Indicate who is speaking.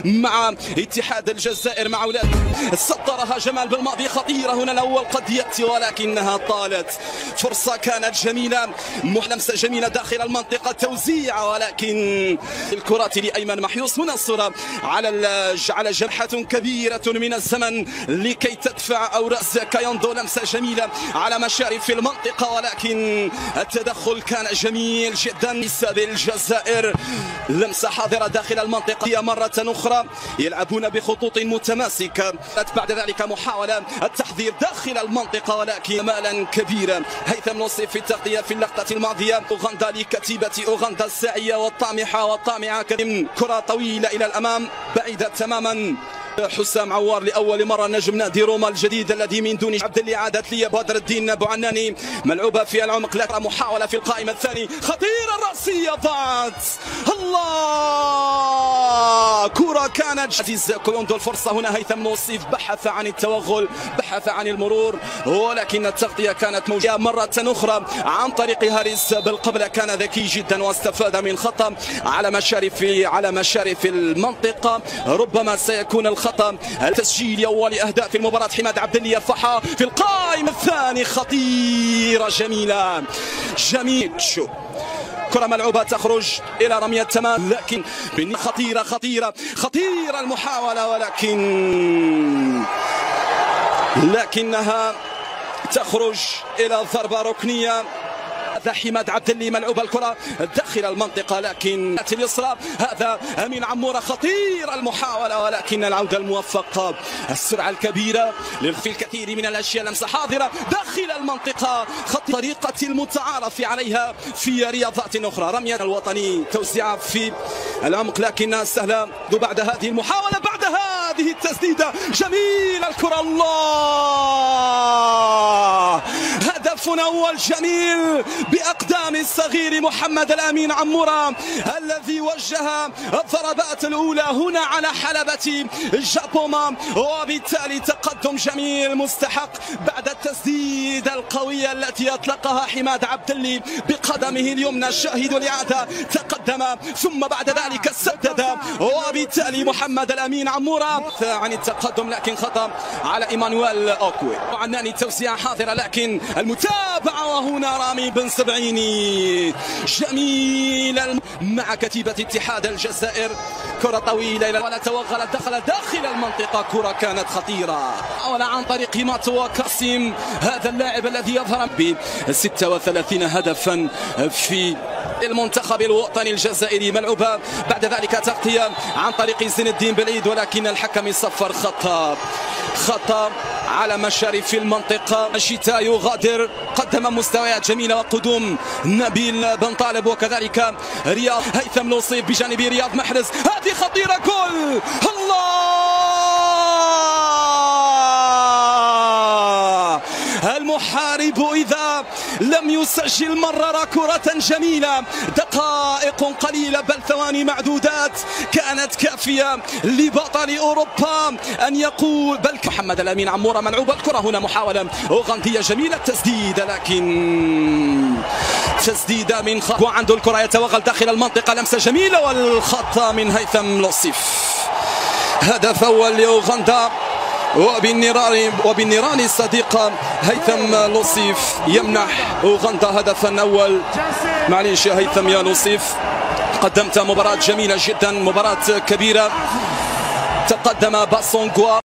Speaker 1: مع اتحاد الجزائر مع أولاد سطرها جمال بالماضي خطيرة هنا الأول قد يأتي ولكنها طالت. فرصة كانت جميلة، لمسة جميلة داخل المنطقة، توزيع ولكن الكرة لأيمن محيوس. هنا الصورة على جرحة كبيرة من الزمن لكي تدفع أوراس كايوندو. لمسة جميلة على مشارف المنطقة ولكن التدخل كان جميل جدا بالجزائر. لمسة حاضرة داخل المنطقة مرة أخرى، يلعبون بخطوط متماسكة. بعد ذلك محاولة التحضير داخل المنطقة ولكن مالا كبيرا. هيثم نصيف في التغطية في اللقطة الماضية. أوغندا لكتيبة أوغندا الساعية والطامحة والطامعة. كرة طويلة إلى الأمام بعيدة تماما. حسام عوار لأول مرة نجم نادي روما الجديد الذي من دون عبد اللي عادت لي بدر الدين بوعناني. ملعوبة في العمق لكن محاولة في القائمة الثاني خطيرة، الرأسية ضاعت. الله، كرة كانت عزيز كايوندو. الفرصة هنا هيثم نوصيف بحث عن التوغل، بحث عن المرور ولكن التغطية كانت موجودة مرة أخرى عن طريق هاريس بالقبلة. كان ذكي جدا واستفاد من خطأ على مشارف المنطقة. ربما سيكون الخطأ التسجيل أول أهداف المباراة. حماد عبد اللي يرفعها في القائمة الثاني، خطيرة جميلة شو كرة ملعوبة تخرج إلى رمية تمام لكن خطيرة خطيرة خطيرة المحاولة لكنها تخرج إلى ضربة ركنية. هذا حماد عبد اللي ملعوب الكرة داخل المنطقة لكن اليسرى. هذا أمين عمورة، خطير المحاولة ولكن العودة الموفقة. السرعة الكبيرة في الكثير من الأشياء. لمسة حاضرة داخل المنطقة، طريقة المتعارف عليها في رياضات أخرى. رمية الوطني توزيع في العمق لكنها سهلة. بعد هذه المحاولة بعد هذه التسديدة جميلة الكرة. الله، هدف أول جميل بأقدام الصغير محمد الأمين عمورة الذي وجه الضربات الأولى هنا على حلبة جابوما وبالتالي تقدم جميل مستحق بعد التسديدة القوية التي أطلقها حماد عبد اللي بقدمه اليمنى. الشاهد الإعادة تقدم ثم بعد ذلك سدد وبالتالي محمد الأمين عمورة عن التقدم لكن خطأ على إيمانويل أوكوي. عناني توزيع حاضرة لكن المتابعة وهنا رامي بن سبعيني جميل مع كتيبة اتحاد الجزائر. كرة طويلة ولا توغلت داخل المنطقة. كرة كانت خطيرة ولا عن طريق ماتوا كاسيم، هذا اللاعب الذي يظهر ب 36 هدفا في المنتخب الوطني الجزائري. ملعوبة بعد ذلك تغطية عن طريق زين الدين بالعيد ولكن الحكم يصفر خطأ على مشارف المنطقة. الشتاء يغادر، قدم مستويات جميلة وقدوم نبيل بن طالب وكذلك رياض. هيثم نصيب بجانب رياض محرز، هذه خطيرة جول. الله، المحارب إذا لم يسجل مرر كرة جميلة. دقائق قليلة بل ثواني معدودات كانت كافية لبطل أوروبا أن يقول بل محمد الأمين عمورة ملعوب الكرة. هنا محاولة أوغندية جميلة، تسديدة لكن تسديدة من وعنده الكرة يتوغل داخل المنطقة. لمسة جميلة والخطأ من هيثم نصيف. هدف أول لأوغندا وبالنيران الصديقة. هيثم نصيف يمنح أوغندا هدفا أول. معليش يا هيثم يا نصيف، قدمت مباراة جميلة جدا، مباراة كبيرة. تقدم باسونغوا